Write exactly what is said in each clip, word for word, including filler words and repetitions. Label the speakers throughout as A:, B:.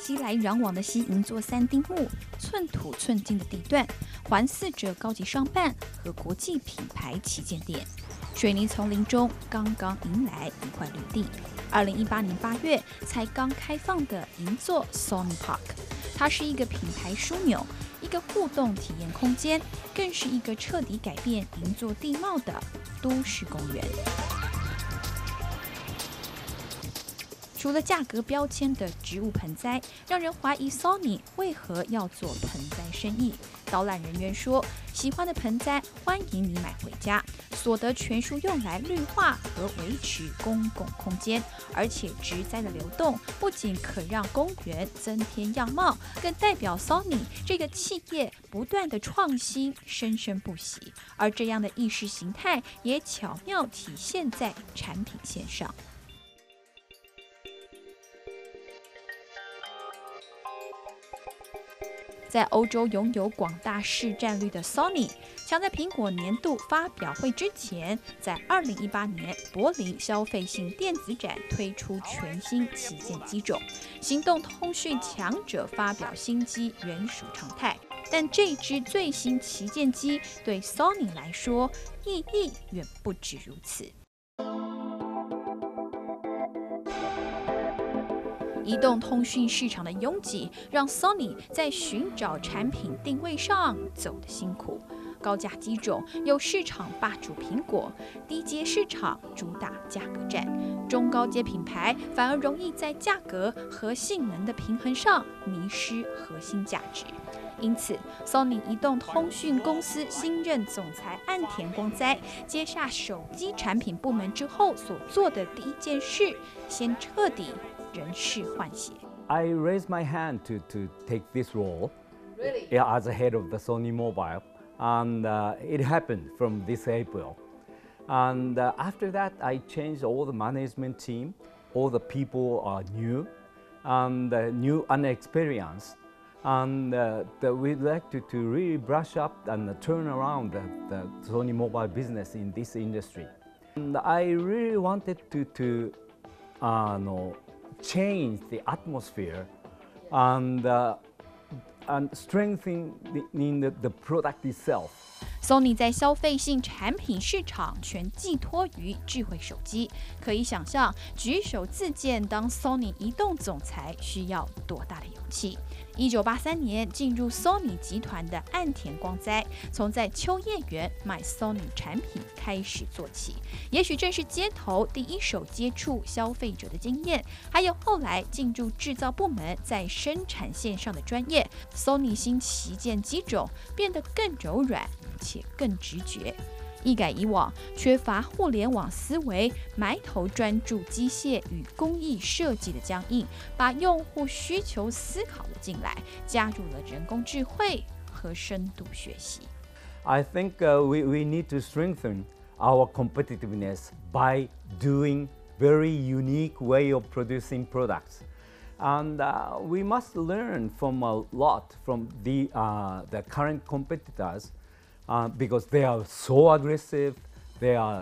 A: 熙来攘往的西银座三丁目，寸土寸金的地段，环伺着高级商办和国际品牌旗舰店。水泥丛林中刚刚迎来一块绿地。二零一八年八月才刚开放的银座 Sony Park， 它是一个品牌枢纽，一个互动体验空间，更是一个彻底改变银座地貌的都市公园。除了价格标签的植物盆栽，让人怀疑 Sony 为何要做盆栽生意。导览人员说，喜欢的盆栽欢迎你买回家，所得全数用来绿化和维持公共空间，而且植栽的流动不仅可让公园增添样貌，更代表 Sony 这个企业不断的创新生生不息，而这样的意识形态也巧妙体现在产品线上。在欧洲拥有广大市占率的 Sony， 想在苹果年度发表会之前，在二零一八年柏林消费性电子展推出全新旗舰机种。行动通讯强者发表新机原属常态，但这支最新旗舰机对 Sony 来说意义远不止如此。移动通讯市场的拥挤，让 Sony 在寻找产品定位上走得辛苦。高价机种有市场霸主苹果，低阶市场主打价格战，中高阶品牌反而容易在价格和性能的平衡上迷失核心价值。因此 ，Sony 移动通讯公司新任总裁岸田光哉接下手机产品部门之后所做的第一件事，先彻底人事换血。
B: I raised my hand to, to take this role.
A: Really?
B: Yeah, as the head of the Sony Mobile, and uh, it happened from this April. And uh, after that, I changed all the management team. All the people are new, and uh, new and experienced. And uh, the, we'd like to, to really brush up and turn around the, the Sony Mobile business in this industry. And I really wanted to, to uh, no, change the atmosphere and, uh, and strengthen the, in the, the product itself.
A: Sony 在消费性产品市场全寄托于智慧手机，可以想象举手自荐当 Sony 移动总裁需要多大的勇气。一九八三年进入 Sony 集团的岸田光哉，从在秋叶原卖 Sony 产品开始做起，也许正是街头第一手接触消费者的经验，还有后来进入制造部门在生产线上的专业 ，Sony 新旗舰机种变得更柔软且更直觉。一改以往缺乏互联网思维、埋头专注机械与工艺设计的僵硬，把用户需求思考了进来，加入了人工智慧和深度学习。
B: I think uh, we, we need to strengthen our competitiveness by doing very unique way of producing products. And uh, we must learn from a lot from the, uh, the current competitors. Uh, because they are so aggressive, they are,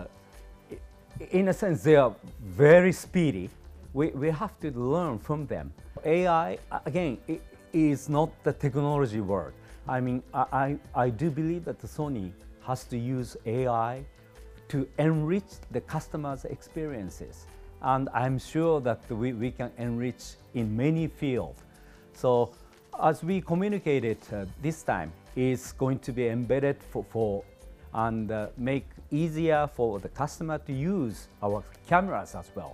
B: in a sense, they are very speedy. We, we have to learn from them. A I, again, it is not the technology word. I mean, I, I do believe that Sony has to use A I to enrich the customers' experiences. And I'm sure that we, we can enrich in many fields. So as we communicated uh, this time, is going to be embedded for, for and uh, make easier for the customer to use our cameras as well.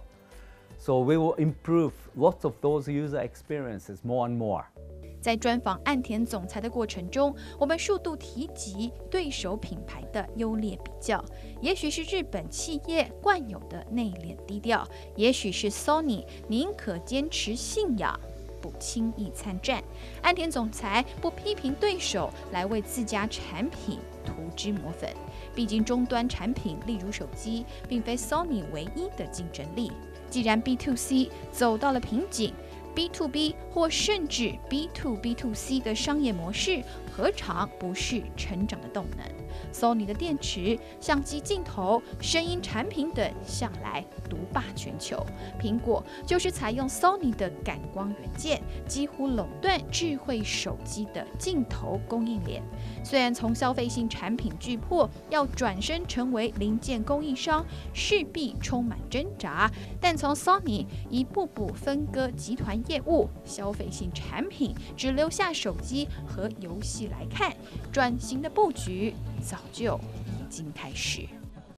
B: So we will improve lots of those user experiences more and more.
A: 在专访岸田总裁的过程中，我们数度提及对手品牌的优劣比较，也许是日本企业惯有的内敛低调，也许是 Sony 宁可坚持信仰，不轻易参战。岸田总裁不批评对手来为自家产品涂脂抹粉，毕竟终端产品例如手机并非 Sony 唯一的竞争力。既然 B to C 走到了瓶颈， B to B 或甚至 B to B to C 的商业模式何尝不是成长的动能？ Sony 的电池、相机镜头、声音产品等向来独霸全球。苹果就是采用 Sony 的感光元件，几乎垄断智慧手机的镜头供应链。虽然从消费性产品巨擘要转身成为零件供应商，势必充满挣扎，但从 Sony 一步步分割集团业务、消费性产品只留下手机和游戏来看，转型的布局早就已经开始。